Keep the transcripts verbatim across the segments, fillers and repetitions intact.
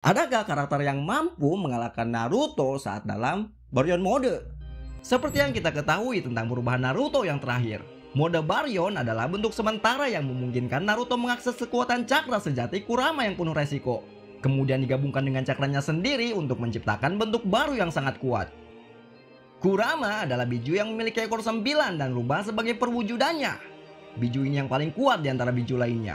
Adakah karakter yang mampu mengalahkan Naruto saat dalam Baryon Mode? Seperti yang kita ketahui tentang perubahan Naruto yang terakhir, mode Baryon adalah bentuk sementara yang memungkinkan Naruto mengakses kekuatan cakra sejati Kurama yang penuh resiko. Kemudian digabungkan dengan cakranya sendiri untuk menciptakan bentuk baru yang sangat kuat. Kurama adalah biju yang memiliki ekor sembilan dan rubah sebagai perwujudannya. Biju ini yang paling kuat di antara biju lainnya.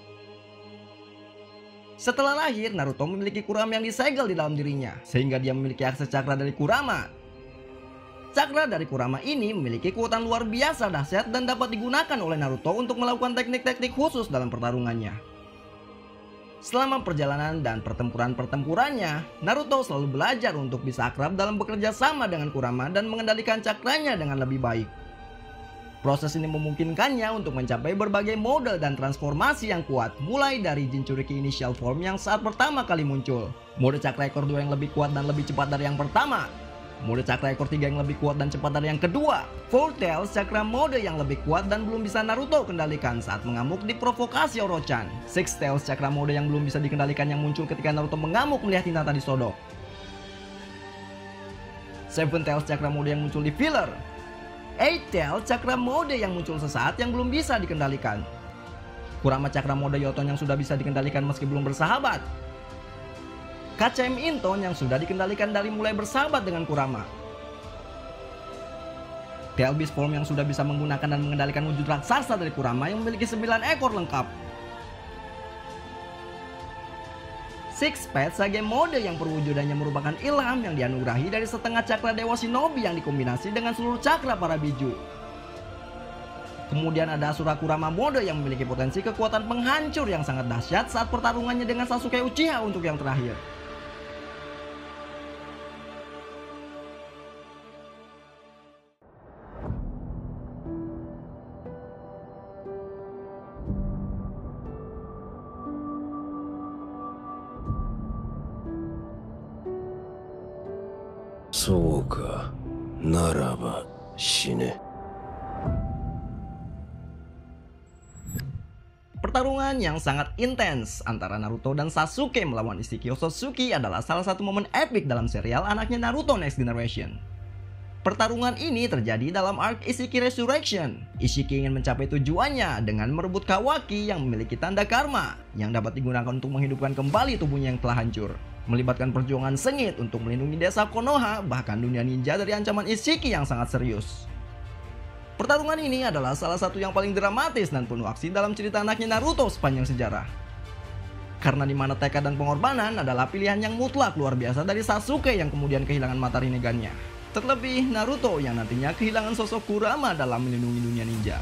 Setelah lahir, Naruto memiliki Kurama yang disegel di dalam dirinya, sehingga dia memiliki akses cakra dari Kurama. Cakra dari Kurama ini memiliki kekuatan luar biasa dahsyat dan dapat digunakan oleh Naruto untuk melakukan teknik-teknik khusus dalam pertarungannya. Selama perjalanan dan pertempuran-pertempurannya, Naruto selalu belajar untuk bisa akrab dalam bekerja sama dengan Kurama dan mengendalikan cakranya dengan lebih baik. Proses ini memungkinkannya untuk mencapai berbagai mode dan transformasi yang kuat, mulai dari Jinchuriki Initial Form yang saat pertama kali muncul, mode cakra ekor dua yang lebih kuat dan lebih cepat dari yang pertama, mode cakra ekor tiga yang lebih kuat dan cepat dari yang kedua, Four Tails cakra mode yang lebih kuat dan belum bisa Naruto kendalikan saat mengamuk diprovokasi Orochimaru, Six Tails cakra mode yang belum bisa dikendalikan yang muncul ketika Naruto mengamuk melihat Hinata disodok, Seven Tails cakra mode yang muncul di filler, Eight Tails cakra mode yang muncul sesaat yang belum bisa dikendalikan, Kurama cakra mode Yoton yang sudah bisa dikendalikan meski belum bersahabat, K C M Inton yang sudah dikendalikan dari mulai bersahabat dengan Kurama, Tail Beast Form yang sudah bisa menggunakan dan mengendalikan wujud raksasa dari Kurama yang memiliki sembilan ekor lengkap, Six Path Sage mode yang perwujudannya merupakan ilham yang dianugerahi dari setengah cakra Dewa Shinobi yang dikombinasi dengan seluruh cakra para biju. Kemudian ada Asura Kurama mode yang memiliki potensi kekuatan penghancur yang sangat dahsyat saat pertarungannya dengan Sasuke Uchiha untuk yang terakhir. そうか、ならば死ね。 Pertarungan yang sangat intens antara Naruto dan Sasuke melawan Ishiki Otsutsuki adalah salah satu momen epik dalam serial anaknya Naruto Next Generation. Pertarungan ini terjadi dalam arc Ishiki Resurrection. Ishiki ingin mencapai tujuannya dengan merebut Kawaki yang memiliki tanda karma yang dapat digunakan untuk menghidupkan kembali tubuhnya yang telah hancur. Melibatkan perjuangan sengit untuk melindungi desa Konoha, bahkan dunia ninja dari ancaman Ishiki yang sangat serius. Pertarungan ini adalah salah satu yang paling dramatis dan penuh aksi dalam cerita anaknya Naruto sepanjang sejarah. Karena di mana tekad dan pengorbanan adalah pilihan yang mutlak luar biasa dari Sasuke yang kemudian kehilangan mata Rinnegan-nya. Terlebih Naruto yang nantinya kehilangan sosok Kurama dalam melindungi dunia ninja.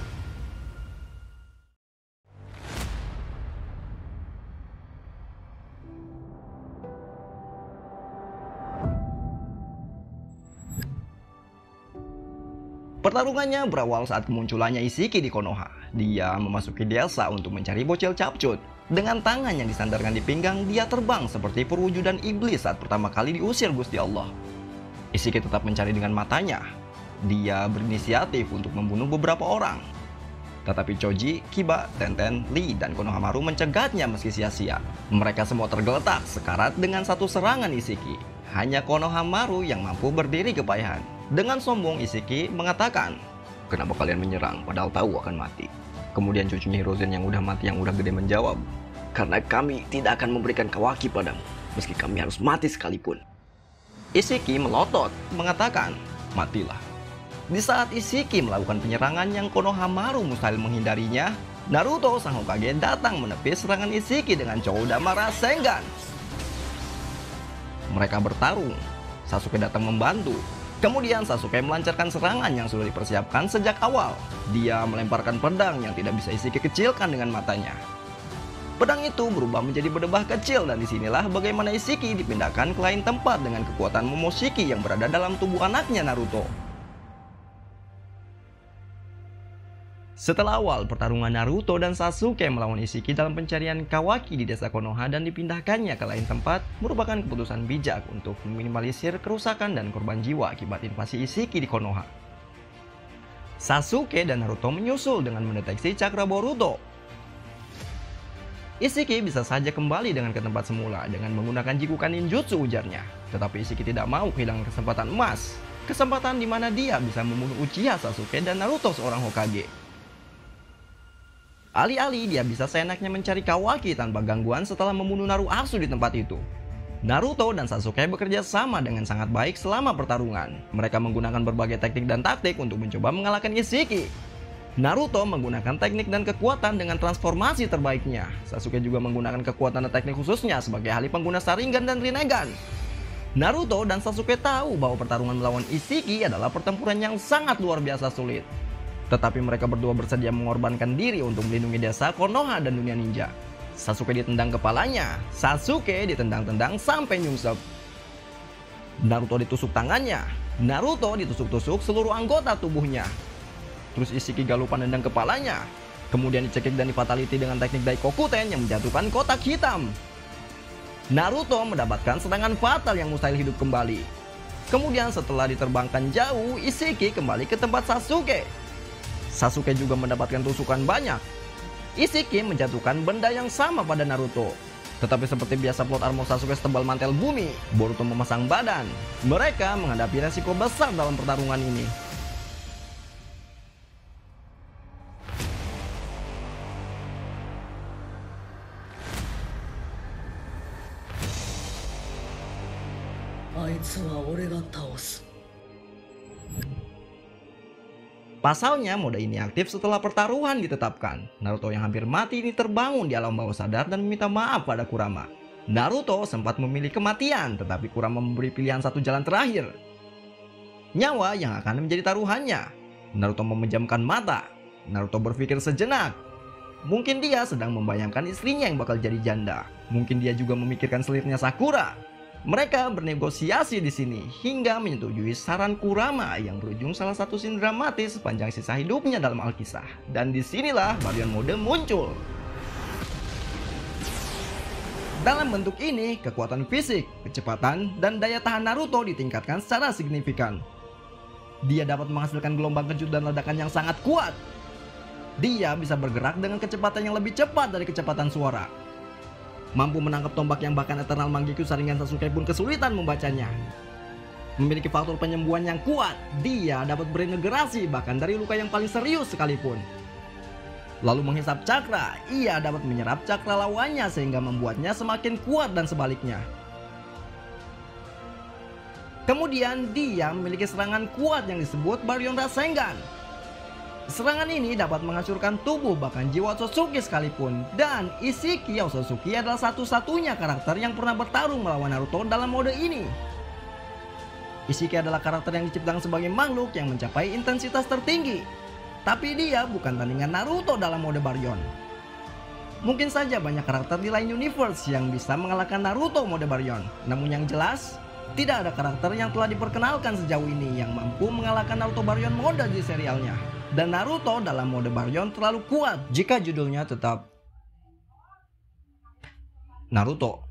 Pertarungannya berawal saat kemunculannya Ishiki di Konoha. Dia memasuki desa untuk mencari bocil capcut. Dengan tangan yang disandarkan di pinggang, dia terbang seperti perwujudan iblis saat pertama kali diusir Gusti Allah. Ishiki tetap mencari dengan matanya. Dia berinisiatif untuk membunuh beberapa orang. Tetapi Choji, Kiba, Tenten, Lee, dan Konohamaru mencegatnya meski sia-sia. Mereka semua tergeletak sekarat dengan satu serangan Ishiki. Hanya Konohamaru yang mampu berdiri kepayahan. Dengan sombong Ishiki mengatakan, "Kenapa kalian menyerang padahal tahu akan mati?" Kemudian cucunya Hiruzen yang udah mati yang udah gede menjawab, "Karena kami tidak akan memberikan Kawaki padamu, meski kami harus mati sekalipun." Ishiki melotot mengatakan, "Matilah." Di saat Ishiki melakukan penyerangan yang Konohamaru mustahil menghindarinya, Naruto sang Hokage datang menepis serangan Ishiki dengan Choudama Rasengan. Mereka bertarung. Sasuke datang membantu. Kemudian Sasuke melancarkan serangan yang sudah dipersiapkan sejak awal. Dia melemparkan pedang yang tidak bisa Ishiki kecilkan dengan matanya. Pedang itu berubah menjadi berdebah kecil dan disinilah bagaimana Ishiki dipindahkan ke lain tempat dengan kekuatan Momoshiki yang berada dalam tubuh anaknya Naruto. Setelah awal pertarungan Naruto dan Sasuke melawan Ishiki dalam pencarian Kawaki di desa Konoha dan dipindahkannya ke lain tempat merupakan keputusan bijak untuk meminimalisir kerusakan dan korban jiwa akibat invasi Ishiki di Konoha. Sasuke dan Naruto menyusul dengan mendeteksi cakra Boruto. Isiki bisa saja kembali dengan ke tempat semula dengan menggunakan Jikukan Ninjutsu, ujarnya. Tetapi Isiki tidak mau kehilangan kesempatan emas. Kesempatan di mana dia bisa membunuh Uchiha, Sasuke, dan Naruto seorang Hokage. Alih-alih dia bisa seenaknya mencari Kawaki tanpa gangguan setelah membunuh Naruasu di tempat itu. Naruto dan Sasuke bekerja sama dengan sangat baik selama pertarungan. Mereka menggunakan berbagai teknik dan taktik untuk mencoba mengalahkan Isiki. Naruto menggunakan teknik dan kekuatan dengan transformasi terbaiknya. Sasuke juga menggunakan kekuatan dan teknik khususnya sebagai ahli pengguna Sharingan dan Rinnegan. Naruto dan Sasuke tahu bahwa pertarungan melawan Isiki adalah pertempuran yang sangat luar biasa sulit. Tetapi mereka berdua bersedia mengorbankan diri untuk melindungi desa Konoha dan dunia ninja. Sasuke ditendang kepalanya, Sasuke ditendang-tendang sampai nyungsep. Naruto ditusuk tangannya, Naruto ditusuk-tusuk seluruh anggota tubuhnya. Terus Isiki galupan nendang kepalanya. Kemudian dicekik dan difatality dengan teknik Daikokuten yang menjatuhkan kotak hitam. Naruto mendapatkan serangan fatal yang mustahil hidup kembali. Kemudian setelah diterbangkan jauh, Isiki kembali ke tempat Sasuke. Sasuke juga mendapatkan tusukan banyak. Isiki menjatuhkan benda yang sama pada Naruto. Tetapi seperti biasa plot armor Sasuke setebal mantel bumi, Boruto memasang badan. Mereka menghadapi resiko besar dalam pertarungan ini. Pasalnya, mode ini aktif setelah pertaruhan ditetapkan. Naruto yang hampir mati ini terbangun di alam bawah sadar dan meminta maaf pada Kurama. Naruto sempat memilih kematian, tetapi Kurama memberi pilihan satu jalan terakhir. Nyawa yang akan menjadi taruhannya. Naruto memejamkan mata. Naruto berpikir sejenak. Mungkin dia sedang membayangkan istrinya yang bakal jadi janda. Mungkin dia juga memikirkan selirnya Sakura. Mereka bernegosiasi di sini hingga menyetujui saran Kurama yang berujung salah satu scene dramatis sepanjang sisa hidupnya dalam Alkisah. Dan disinilah Baryon Mode muncul. Dalam bentuk ini, kekuatan fisik, kecepatan, dan daya tahan Naruto ditingkatkan secara signifikan. Dia dapat menghasilkan gelombang kejut dan ledakan yang sangat kuat. Dia bisa bergerak dengan kecepatan yang lebih cepat dari kecepatan suara. Mampu menangkap tombak yang bahkan Eternal Mangekyo Sharingan Sasuke pun kesulitan membacanya. Memiliki faktor penyembuhan yang kuat, dia dapat beregenerasi bahkan dari luka yang paling serius sekalipun. Lalu menghisap cakra, ia dapat menyerap cakra lawannya sehingga membuatnya semakin kuat dan sebaliknya. Kemudian dia memiliki serangan kuat yang disebut Baryon Rasengan. Serangan ini dapat menghancurkan tubuh bahkan jiwa Otsutsuki sekalipun. Dan Isiki Otsutsuki adalah satu-satunya karakter yang pernah bertarung melawan Naruto dalam mode ini. Isiki adalah karakter yang diciptakan sebagai makhluk yang mencapai intensitas tertinggi. Tapi dia bukan tandingan Naruto dalam mode Baryon. Mungkin saja banyak karakter di lain universe yang bisa mengalahkan Naruto mode Baryon. Namun yang jelas, tidak ada karakter yang telah diperkenalkan sejauh ini yang mampu mengalahkan Naruto Baryon mode di serialnya. Dan Naruto dalam mode Baryon terlalu kuat jika judulnya tetap Naruto.